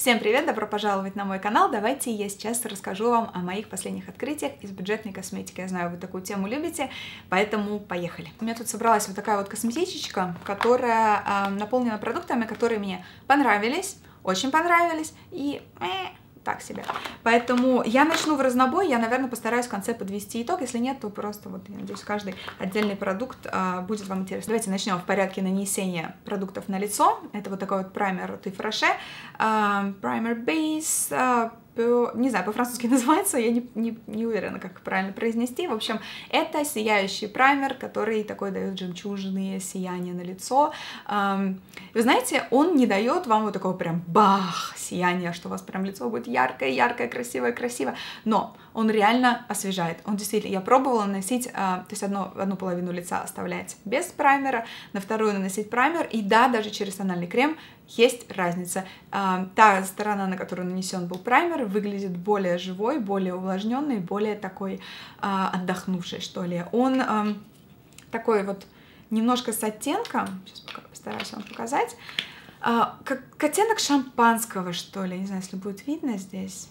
Всем привет, добро пожаловать на мой канал. Давайте я сейчас расскажу вам о моих последних открытиях из бюджетной косметики. Я знаю, вы такую тему любите, поэтому поехали. У меня тут собралась вот такая вот косметичечка, которая наполнена продуктами, которые мне понравились, очень понравились и так себе. Поэтому я начну в разнобой, я, наверное, постараюсь в конце подвести итог. Если нет, то просто, вот, я надеюсь, каждый отдельный продукт будет вам интересен. Давайте начнем в порядке нанесения продуктов на лицо. Это вот такой вот праймер от Ифраше. Праймер Base. Не знаю, по-французски называется, я не уверена, как правильно произнести. В общем, это сияющий праймер, который такой дает жемчужные сияния на лицо. Вы знаете, он не дает вам вот такого прям бах сияния, что у вас прям лицо будет яркое, красивое, но он реально освежает. Он действительно, я пробовала наносить, то есть одну половину лица оставлять без праймера, на вторую наносить праймер, и да, даже через тональный крем есть разница. Та сторона, на которую нанесен был праймер, выглядит более живой, более увлажненный, более такой отдохнувший, что ли. Он такой вот немножко с оттенком, сейчас постараюсь вам показать, как оттенок шампанского, что ли, не знаю, если будет видно здесь.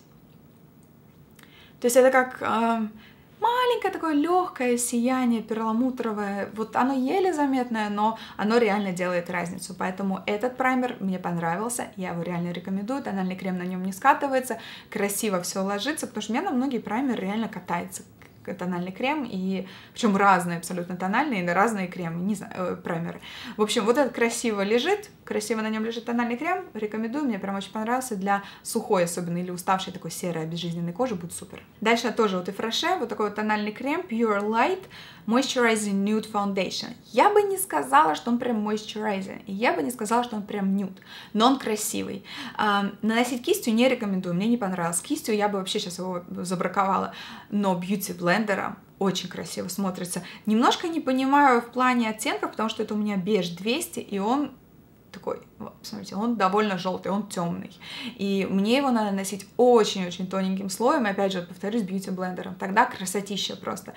То есть это как маленькое такое легкое сияние перламутровое, вот оно еле заметное, но оно реально делает разницу, поэтому этот праймер мне понравился, я его реально рекомендую, тональный крем на нем не скатывается, красиво все ложится, потому что у меня на многие праймеры реально катается тональный крем, и причем разные абсолютно тональные, да, разные кремы, не знаю, праймеры. В общем, вот этот красиво лежит, красиво на нем лежит тональный крем, рекомендую, мне прям очень понравился, для сухой особенно или уставшей такой серой безжизненной кожи будет супер. Дальше тоже вот Ифраше, вот такой вот тональный крем Pure Light Moisturizing Nude Foundation. Я бы не сказала, что он прям moisturizing, и я бы не сказала, что он прям nude, но он красивый. Наносить кистью не рекомендую, мне не понравилось. Кистью я бы вообще сейчас его забраковала, но Beauty блендером очень красиво смотрится. Немножко не понимаю в плане оттенков, потому что это у меня беж 200, и он такой, вот, посмотрите, он довольно желтый, он темный. И мне его надо носить очень-очень тоненьким слоем, и опять же, повторюсь, бьюти-блендером. Тогда красотища просто.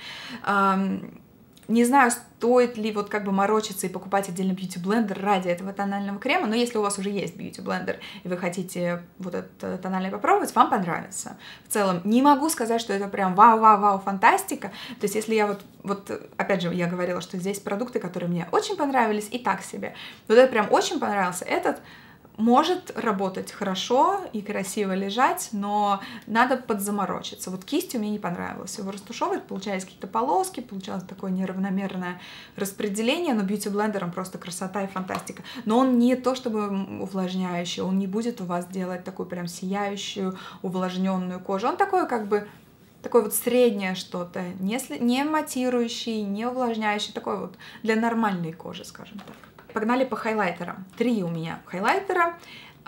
Не знаю, стоит ли вот как бы морочиться и покупать отдельно бьюти-блендер ради этого тонального крема, но если у вас уже есть бьюти-блендер, и вы хотите вот этот тональный попробовать, вам понравится. В целом, не могу сказать, что это прям вау-вау-вау фантастика. То есть, если я вот опять же, я говорила, что здесь продукты, которые мне очень понравились, и так себе. Вот это прям очень понравился. Этот может работать хорошо и красиво лежать, но надо подзаморочиться. Вот кистью мне не понравилось. Его растушевывать, получались какие-то полоски, получалось такое неравномерное распределение, но бьюти-блендером просто красота и фантастика. Но он не то чтобы увлажняющий, он не будет у вас делать такую прям сияющую, увлажненную кожу. Он такой как бы такое вот среднее что-то, не матирующий, не увлажняющий, такой вот для нормальной кожи, скажем так. Погнали по хайлайтерам. 3 у меня хайлайтера.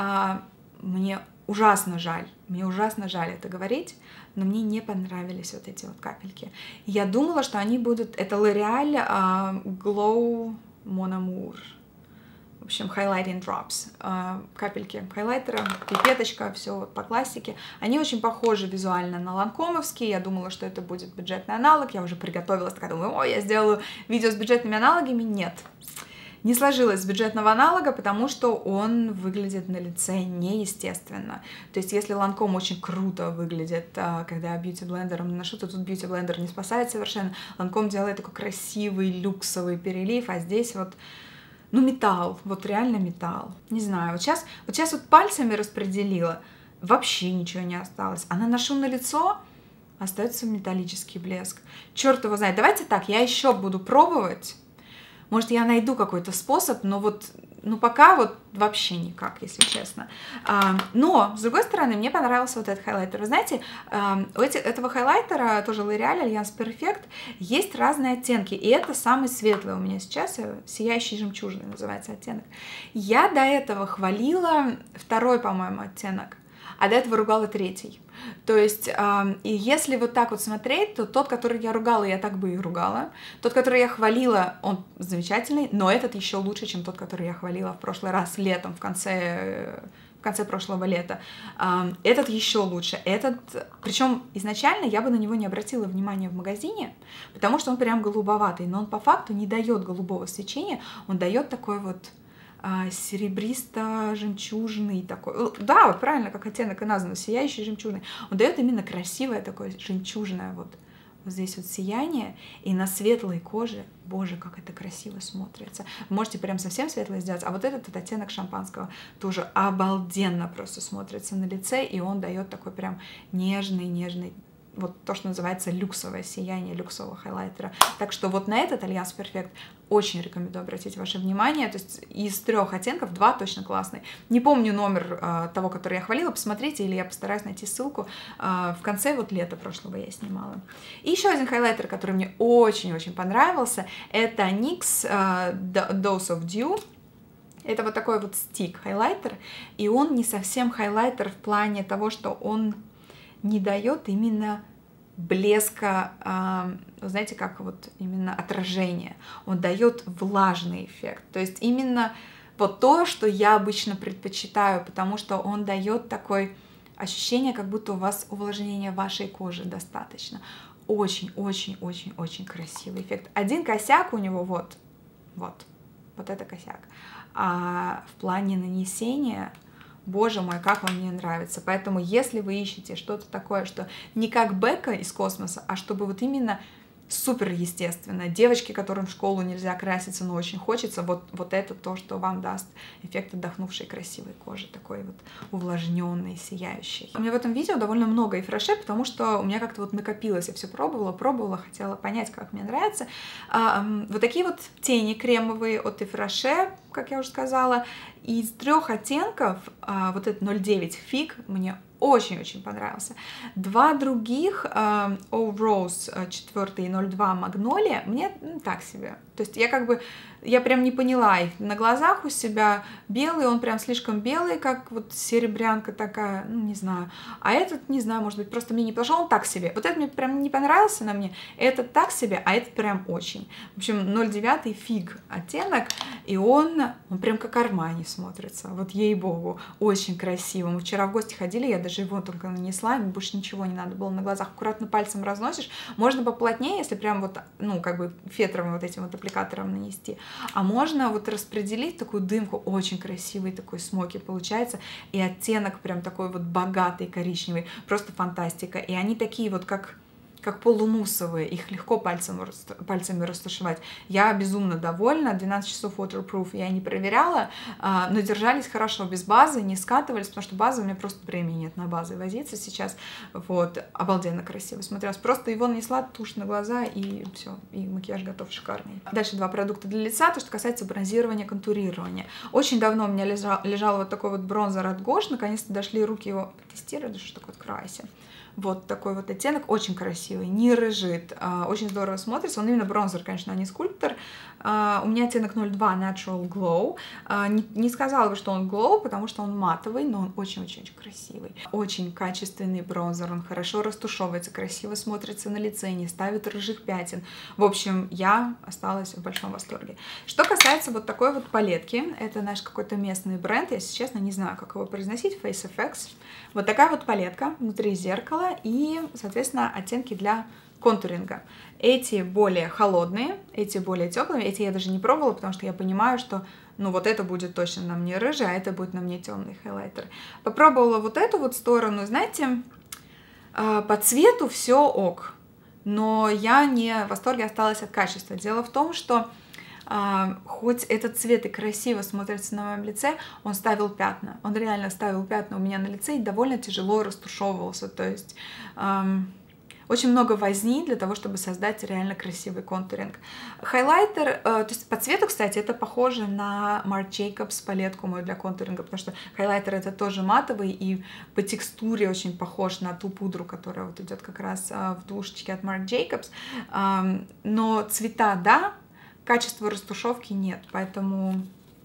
Мне ужасно жаль это говорить, но мне не понравились вот эти вот капельки. Я думала, что они будут... Это L'Oreal Glow Mon Amour. В общем, Highlighting Drops. Капельки хайлайтера, пипеточка, все вот по классике. Они очень похожи визуально на ланкомовские. Я думала, что это будет бюджетный аналог. Я уже приготовилась, такая думаю, ой, я сделаю видео с бюджетными аналогами. Нет. Не сложилось с бюджетного аналога, потому что он выглядит на лице неестественно. То есть, если Lancome очень круто выглядит, когда бьюти-блендером наношу, то тут бьюти-блендер не спасает совершенно. Lancome делает такой красивый, люксовый перелив, а здесь вот, ну, металл, вот реально металл. Не знаю, вот сейчас вот пальцами распределила, вообще ничего не осталось. А наношу на лицо, остается металлический блеск. Черт его знает. Давайте так, я еще буду пробовать. Может, я найду какой-то способ, но вот, ну, пока вот вообще никак, если честно. Но, с другой стороны, мне понравился вот этот хайлайтер. Вы знаете, у этого хайлайтера, тоже L'Oreal Alliance Perfect, есть разные оттенки, и это самый светлый у меня сейчас, сияющий жемчужный называется оттенок. Я до этого хвалила второй, по-моему, оттенок, а до этого ругала третий. То есть, и если вот так вот смотреть, то тот, который я ругала, я так бы и ругала. Тот, который я хвалила, он замечательный, но этот еще лучше, чем тот, который я хвалила в прошлый раз летом, в конце прошлого лета. Этот еще лучше. Причем изначально я бы на него не обратила внимания в магазине, потому что он прям голубоватый, но он по факту не дает голубого свечения, он дает такой вот серебристо-жемчужный такой. Да, вот правильно, как оттенок и назван, сияющий жемчужный. Он дает именно красивое такое жемчужное вот здесь вот сияние, и на светлой коже, боже, как это красиво смотрится. Вы можете прям совсем светлое сделать, а вот этот оттенок шампанского тоже обалденно просто смотрится на лице, и он дает такой прям нежный, вот то, что называется люксовое сияние, люксового хайлайтера. Так что вот на этот Alliance Perfect очень рекомендую обратить ваше внимание. То есть из 3 оттенков 2 точно классные. Не помню номер того, который я хвалила, посмотрите, или я постараюсь найти ссылку. В конце вот лета прошлого я снимала. И еще один хайлайтер, который мне очень-очень понравился, это NYX Dose of Dew. Это вот такой вот стик-хайлайтер, и он не совсем хайлайтер в плане того, что он не дает именно блеска, знаете, как вот именно отражение. Он дает влажный эффект. То есть именно вот то, что я обычно предпочитаю, потому что он дает такое ощущение, как будто у вас увлажнения вашей кожи достаточно. Очень-очень-очень-очень красивый эффект. Один косяк у него вот это косяк. А в плане нанесения, боже мой, как он мне нравится. Поэтому, если вы ищете что-то такое, что не как Бека из космоса, а чтобы вот именно супер естественно, девочки, которым в школу нельзя краситься, но очень хочется, вот это то, что вам даст эффект отдохнувшей красивой кожи, такой вот увлажненной, сияющей. У меня в этом видео довольно много Ифраше, потому что у меня как-то вот накопилось, я все пробовала, хотела понять, как мне нравится. Вот такие вот тени кремовые от Ифраше, как я уже сказала, из 3 оттенков, вот этот 09 фиг мне очень-очень понравился. 2 других, O Rose 4 и 02 Магнолия, мне так себе. То есть я прям не поняла их. На глазах у себя белый, он прям слишком белый, как вот серебрянка такая, ну не знаю. А этот, не знаю, может быть, просто мне не подошел, он так себе. Вот этот мне прям не понравился на мне, этот так себе, а этот прям очень. В общем, 09 фиг оттенок, и он прям как Армани смотрится, вот ей-богу, очень красиво. Мы вчера в гости ходили, я даже его только нанесла, и больше ничего не надо было на глазах. Аккуратно пальцем разносишь, можно поплотнее, если прям вот, ну, как бы фетровым вот этим вот аппликатором нанести. А можно вот распределить такую дымку, очень красивый такой смоки получается, и оттенок прям такой вот богатый коричневый, просто фантастика. И они такие вот как полумуссовые, их легко пальцами растушевать. Я безумно довольна, 12 часов waterproof я не проверяла, но держались хорошо без базы, не скатывались, потому что базы у меня просто времени нет на базы возиться сейчас. Вот, обалденно красиво смотрелось. Просто его нанесла, тушь на глаза, и все, и макияж готов шикарный. Дальше 2 продукта для лица, то, что касается бронзирования, контурирования. Очень давно у меня лежал вот такой вот бронзер от Гош, наконец-то дошли руки его потестировать, да что такое крайся. Вот такой вот оттенок, очень красивый, не рыжит, очень здорово смотрится. Он именно бронзер, конечно, а не скульптор. У меня оттенок 02 Natural Glow. Не сказала бы, что он glow, потому что он матовый, но он очень-очень красивый. Очень качественный бронзер, он хорошо растушевывается, красиво смотрится на лице, не ставит рыжих пятен. В общем, я осталась в большом восторге. Что касается вот такой вот палетки, это наш какой-то местный бренд, я, если честно, не знаю, как его произносить, FaceFX. Вот такая вот палетка, внутри зеркала и, соответственно, оттенки для контуринга. Эти более холодные, эти более теплые, эти я даже не пробовала, потому что я понимаю, что ну вот это будет точно на мне рыжий, а это будет на мне темный хайлайтер. Попробовала вот эту вот сторону, знаете, по цвету все ок, но я не в восторге осталась от качества. Дело в том, что хоть этот цвет и красиво смотрится на моем лице, он ставил пятна. Он реально ставил пятна у меня на лице и довольно тяжело растушевывался. То есть очень много возни для того, чтобы создать реально красивый контуринг. Хайлайтер, то есть по цвету, кстати, это похоже на Marc Jacobs палетку мою для контуринга, потому что хайлайтер это тоже матовый и по текстуре очень похож на ту пудру, которая вот идет как раз в душечке от Marc Jacobs. Но цвета, да, качества растушевки нет, поэтому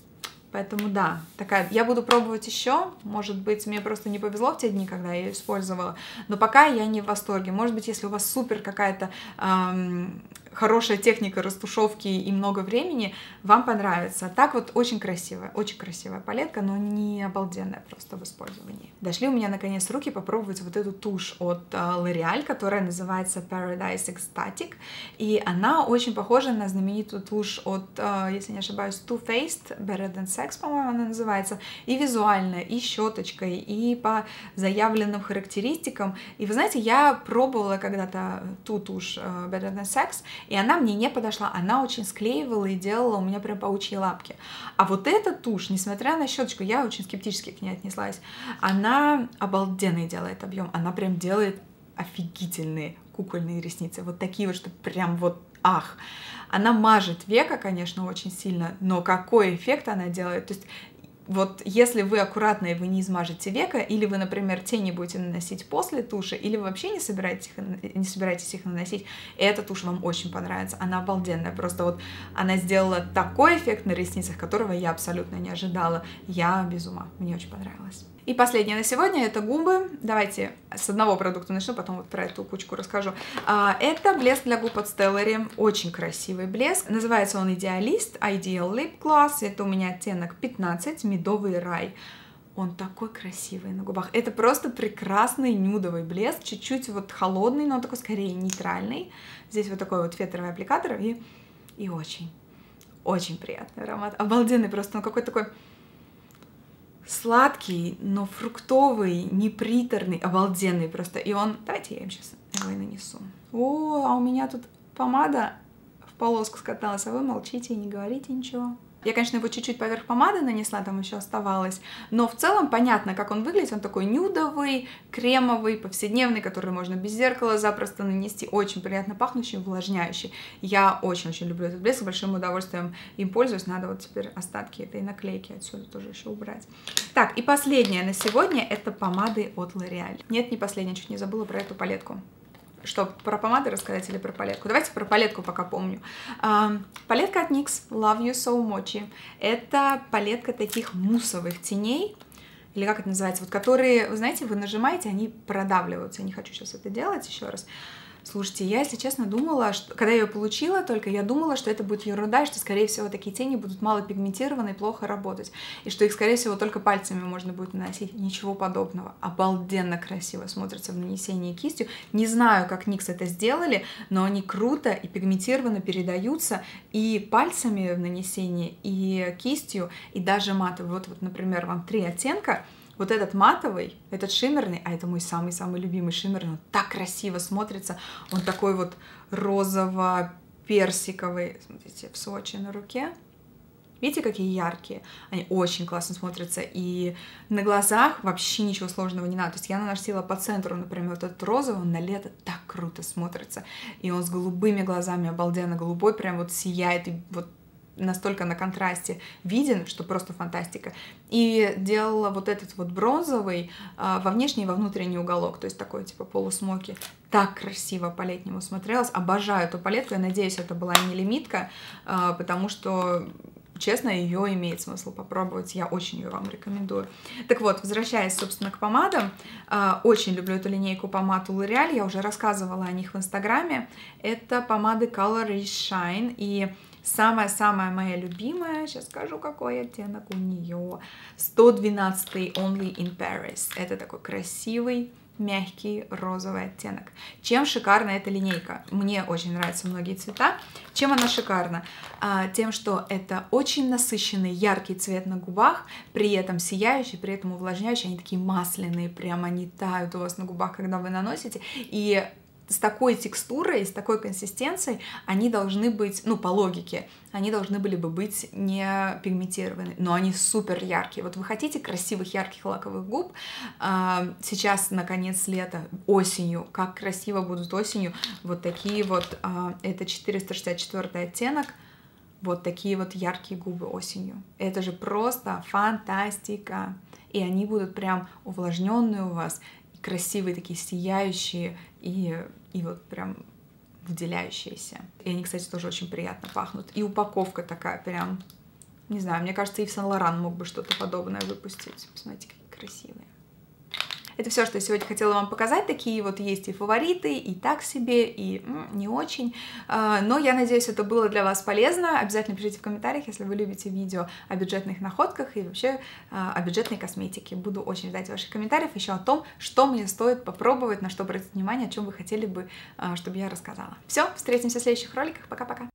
да, такая, я буду пробовать еще, может быть, мне просто не повезло в те дни, когда я ее использовала, но пока я не в восторге. Может быть, если у вас супер какая-то хорошая техника растушевки и много времени, вам понравится. Так вот очень красивая палетка, но не обалденная просто в использовании. Дошли у меня наконец руки попробовать вот эту тушь от L'Oreal, которая называется Paradise Extatic, и она очень похожа на знаменитую тушь от, если не ошибаюсь, Too Faced, Better Than Sex, по-моему, она называется, и визуально, и щеточкой, и по заявленным характеристикам. И вы знаете, я пробовала когда-то ту тушь Better Than Sex, и она мне не подошла, она очень склеивала и делала у меня прям паучьи лапки. А вот эта тушь, несмотря на щеточку, я очень скептически к ней отнеслась, она обалденный делает объем, она прям делает офигительные кукольные ресницы, вот такие вот, что прям вот ах. Она мажет века, конечно, очень сильно, но какой эффект она делает, то есть вот если вы аккуратно и вы не измажете века, или вы, например, тени будете наносить после туши, или вы вообще не собираетесь их наносить, эта тушь вам очень понравится. Она обалденная. Просто вот она сделала такой эффект на ресницах, которого я абсолютно не ожидала. Я без ума. Мне очень понравилось. И последнее на сегодня — это губы. Давайте с одного продукта начну, потом вот про эту кучку расскажу. Это блеск для губ от Stellary. Очень красивый блеск. Называется он Idealist Ideal Lip Gloss. Это у меня оттенок 15, медовый рай. Он такой красивый на губах. Это просто прекрасный нюдовый блеск. Чуть-чуть вот холодный, но он такой скорее нейтральный. Здесь вот такой вот фетровый аппликатор и очень приятный аромат. Обалденный просто. Он какой-то такой сладкий, но фруктовый, неприторный, обалденный просто. И он... Давайте я им сейчас его и нанесу. О, а у меня тут помада в полоску скаталась, а вы молчите и не говорите ничего. Я, конечно, его чуть-чуть поверх помады нанесла, там еще оставалось, но в целом понятно, как он выглядит. Он такой нюдовый, кремовый, повседневный, который можно без зеркала запросто нанести. Очень приятно пахнущий, увлажняющий. Я очень-очень люблю этот блеск, с большим удовольствием им пользуюсь. Надо вот теперь остатки этой наклейки отсюда тоже еще убрать. Так, и последнее на сегодня — это помады от L'Oreal. Нет, не последнее, чуть не забыла про эту палетку. Что, про помады рассказать или про палетку? Давайте про палетку пока помню. Палетка от NYX Love You So Mochi. Это палетка таких муссовых теней, или как это называется, вот которые, вы знаете, вы нажимаете, они продавливаются. Я не хочу сейчас это делать еще раз. Слушайте, я, если честно, думала, что, когда я ее получила только, я думала, что это будет ерунда, что, скорее всего, такие тени будут мало пигментированы и плохо работать, и что их, скорее всего, только пальцами можно будет наносить. Ничего подобного. Обалденно красиво смотрится в нанесении кистью. Не знаю, как NYX это сделали, но они круто и пигментированно передаются и пальцами в нанесении, и кистью, и даже матовый. Вот, например, вам 3 оттенка. Вот этот матовый, этот шиммерный, а это мой самый-самый любимый шиммерный, он так красиво смотрится, он такой вот розово-персиковый, смотрите, в сводче на руке. Видите, какие яркие? Они очень классно смотрятся, и на глазах вообще ничего сложного не надо. То есть я наносила по центру, например, вот этот розовый, он на лето так круто смотрится, и он с голубыми глазами, обалденно голубой, прям вот сияет, и вот настолько на контрасте виден, что просто фантастика. И делала вот этот вот бронзовый во внешний и во внутренний уголок, то есть такой типа полусмоки. Так красиво по-летнему смотрелась. Обожаю эту палетку, я надеюсь, это была не лимитка, потому что, честно, ее имеет смысл попробовать, я очень ее вам рекомендую. Так вот, возвращаясь, собственно, к помадам, очень люблю эту линейку помад у L'Oreal, я уже рассказывала о них в Инстаграме. Это помады Color is Shine, и самая-самая моя любимая, сейчас скажу, какой оттенок у нее, 112 Only in Paris. Это такой красивый, мягкий розовый оттенок. Чем шикарна эта линейка? Мне очень нравятся многие цвета. Чем она шикарна? Тем, что это очень насыщенный, яркий цвет на губах, при этом сияющий, при этом увлажняющий. Они такие масляные, прямо они тают у вас на губах, когда вы наносите. И с такой текстурой, с такой консистенцией они должны быть, ну, по логике, они должны были бы быть не пигментированы, но они супер яркие. Вот вы хотите красивых, ярких лаковых губ, сейчас, наконец, лето, осенью, как красиво будут осенью вот такие вот, это 464 оттенок, вот такие вот яркие губы осенью. Это же просто фантастика. И они будут прям увлажненные у вас, красивые, такие сияющие и вот прям выделяющиеся. И они, кстати, тоже очень приятно пахнут. И упаковка такая прям, не знаю, мне кажется, Ив Сен Лоран мог бы что-то подобное выпустить. Посмотрите, какие красивые. Это все, что я сегодня хотела вам показать. Такие вот есть и фавориты, и так себе, и не очень. Но я надеюсь, это было для вас полезно. Обязательно пишите в комментариях, если вы любите видео о бюджетных находках и вообще о бюджетной косметике. Буду очень ждать ваших комментариев еще о том, что мне стоит попробовать, на что обратить внимание, о чем вы хотели бы, чтобы я рассказала. Все, встретимся в следующих роликах. Пока-пока.